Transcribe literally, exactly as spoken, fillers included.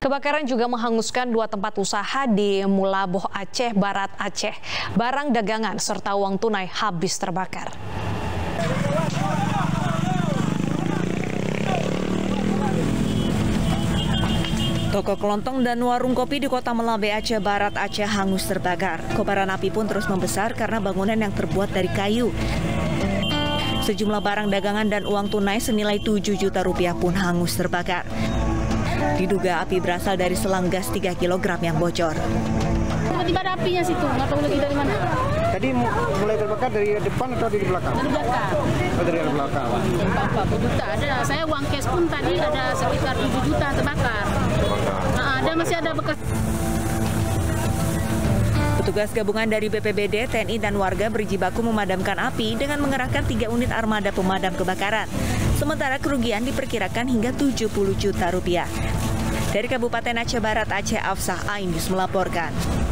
Kebakaran juga menghanguskan dua tempat usaha di Mulaboh Aceh Barat Aceh. Barang dagangan serta uang tunai habis terbakar. Toko kelontong dan warung kopi di kota Melabe Aceh Barat Aceh hangus terbakar. Kobaran api pun terus membesar karena bangunan yang terbuat dari kayu. Sejumlah barang dagangan dan uang tunai senilai tujuh juta rupiah pun hangus terbakar. Diduga api berasal dari selang gas tiga kilogram yang bocor. Tiba-tiba ada apinya situ, nggak tahu lagi dari mana. Tadi mulai terbakar dari depan atau dari belakang? Dari belakang. Oh, dari belakang. Berapa juta ada. Saya uang cash pun tadi ada sekitar tujuh juta terbakar. Nah, ada masih ada bekas. Petugas gabungan dari B P B D, T N I, dan warga berjibaku memadamkan api dengan mengerahkan tiga unit armada pemadam kebakaran. Sementara kerugian diperkirakan hingga tujuh puluh juta rupiah. Dari Kabupaten Aceh Barat Aceh, Afsah Ainus melaporkan.